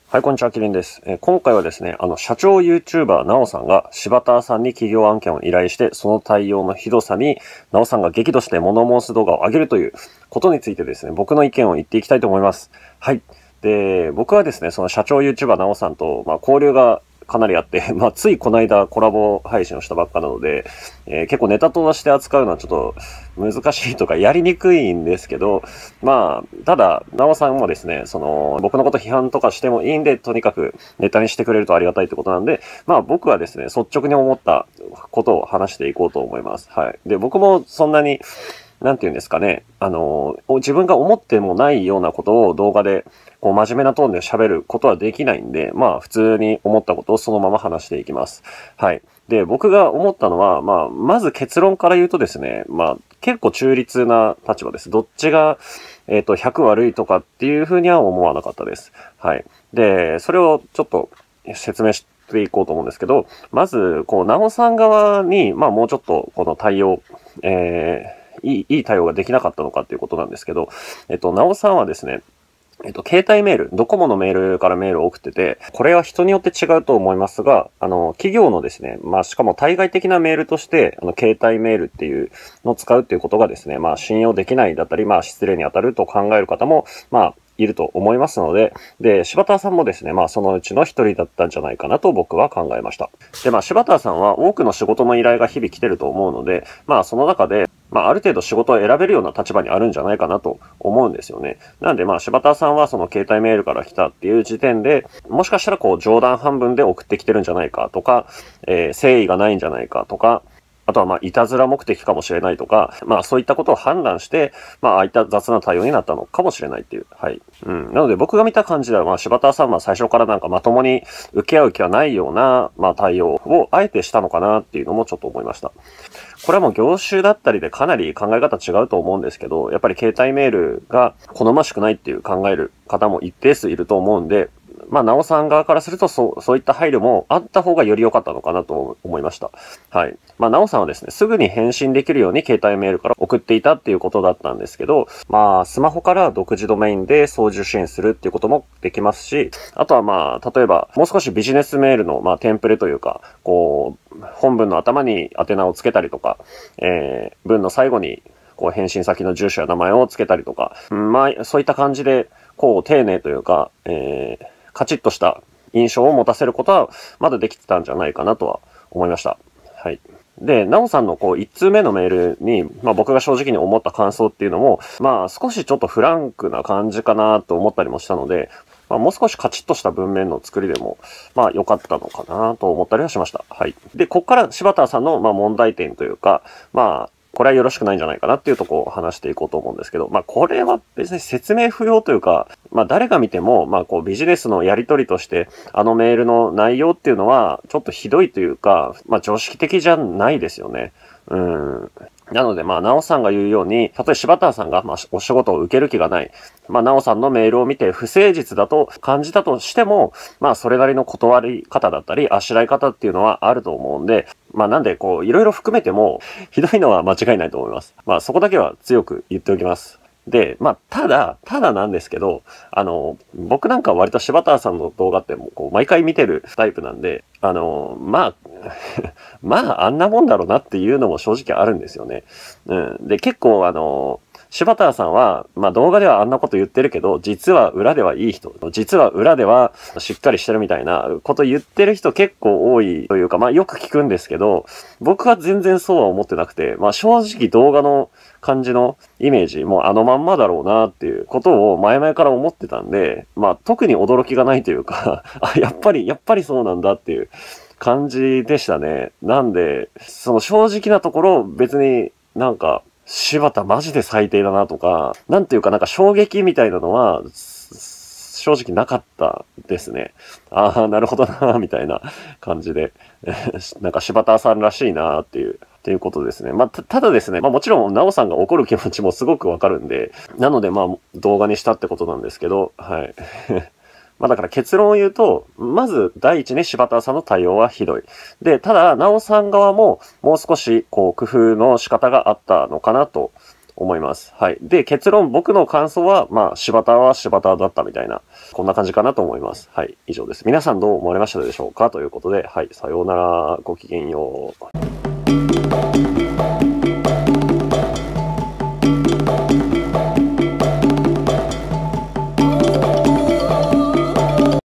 はい、こんにちは、キリンです。今回はですね、社長 YouTuber なおさんが柴田さんに企業案件を依頼して、その対応のひどさに、なおさんが激怒して物申す動画を上げるということについてですね、僕の意見を言っていきたいと思います。はい。で、僕はですね、その社長 YouTuber なおさんと、交流がかなりあって、ついこの間コラボ配信をしたばっかなので、結構ネタとして扱うのはちょっと難しいとかやりにくいんですけど、ただ、なおさんもですね、僕のこと批判とかしてもいいんで、とにかくネタにしてくれるとありがたいってことなんで、僕はですね、率直に思ったことを話していこうと思います。はい。で、僕もそんなに、なんて言うんですかね。自分が思ってもないようなことを動画で、こう、真面目なトーンで喋ることはできないんで、普通に思ったことをそのまま話していきます。はい。で、僕が思ったのは、まず結論から言うとですね、結構中立な立場です。どっちが、100悪いとかっていうふうには思わなかったです。はい。で、それをちょっと説明していこうと思うんですけど、まず、こう、なおさん側に、もうちょっと、この対応、いい対応ができなかったのかっていうことなんですけど、なおさんはですね、携帯メール、ドコモのメールからメールを送ってて、これは人によって違うと思いますが、企業のですね、しかも対外的なメールとして、携帯メールっていうのを使うっていうことがですね、信用できないだったり、失礼に当たると考える方も、いると思いますので、で、柴田さんもですね、そのうちの一人だったんじゃないかなと僕は考えました。で、柴田さんは多くの仕事の依頼が日々来てると思うので、その中で、ある程度仕事を選べるような立場にあるんじゃないかなと思うんですよね。なんで柴田さんはその携帯メールから来たっていう時点で、もしかしたらこう冗談半分で送ってきてるんじゃないかとか、誠意がないんじゃないかとか、あとはいたずら目的かもしれないとか、そういったことを判断して、ああいった雑な対応になったのかもしれないっていう。はい。なので僕が見た感じでは、柴田さんは最初からなんかまともに受け合う気はないような、対応をあえてしたのかなっていうのもちょっと思いました。これはもう業種だったりでかなり考え方違うと思うんですけど、やっぱり携帯メールが好ましくないっていう考える方も一定数いると思うんで、なおさん側からするとそういった配慮もあった方がより良かったのかなと思いました。はい。なおさんはですね、すぐに返信できるように携帯メールから送っていたっていうことだったんですけど、スマホから独自ドメインで送受信するっていうこともできますし、あとは例えば、もう少しビジネスメールのテンプレというか、こう、本文の頭に宛名をつけたりとか、文の最後に、こう、返信先の住所や名前をつけたりとか、そういった感じで、こう、丁寧というか、カチッとした印象を持たせることは、まだできてたんじゃないかなとは思いました。はい。で、なおさんのこう、一通目のメールに、僕が正直に思った感想っていうのも、少しちょっとフランクな感じかなと思ったりもしたので、もう少しカチッとした文面の作りでも、良かったのかなと思ったりはしました。はい。で、こっから柴田さんの、問題点というか、これはよろしくないんじゃないかなっていうところを話していこうと思うんですけど、これは別に説明不要というか、誰が見ても、こうビジネスのやり取りとして、あのメールの内容っていうのは、ちょっとひどいというか、常識的じゃないですよね。なので、なおさんが言うように、たとえ柴田さんが、お仕事を受ける気がない。なおさんのメールを見て不誠実だと感じたとしても、それなりの断り方だったり、あしらい方っていうのはあると思うんで、なんで、こう、いろいろ含めても、ひどいのは間違いないと思います。そこだけは強く言っておきます。で、ただなんですけど、僕なんか割と柴田さんの動画ってもう、こう、毎回見てるタイプなんで、あんなもんだろうなっていうのも正直あるんですよね。で、結構柴田さんは、動画ではあんなこと言ってるけど、実は裏ではいい人。実は裏ではしっかりしてるみたいなこと言ってる人結構多いというか、よく聞くんですけど、僕は全然そうは思ってなくて、正直動画の感じのイメージ、もうあのまんまだろうなっていうことを前々から思ってたんで、特に驚きがないというかやっぱりそうなんだっていう感じでしたね。なんで、その正直なところ別になんか、柴田マジで最低だなとか、なんていうかなんか衝撃みたいなのは、正直なかったですね。ああ、なるほどな、みたいな感じで。なんか柴田さんらしいな、っていうことですね。ただですね、もちろん、なおさんが怒る気持ちもすごくわかるんで、なので動画にしたってことなんですけど、はい。だから結論を言うと、まず第一に柴田さんの対応はひどい。で、ただ、なおさん側ももう少しこう工夫の仕方があったのかなと思います。はい。で、結論、僕の感想は、まあ、柴田は柴田だったみたいな、こんな感じかなと思います。はい。以上です。皆さんどう思われましたでしょうかということで、はい。さようなら。ごきげんよう。